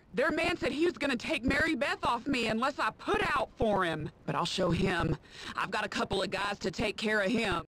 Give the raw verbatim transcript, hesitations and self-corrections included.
Their man said he was gonna take Mary Beth off me unless I put out for him. But I'll show him. I've got a couple of guys to take care of him.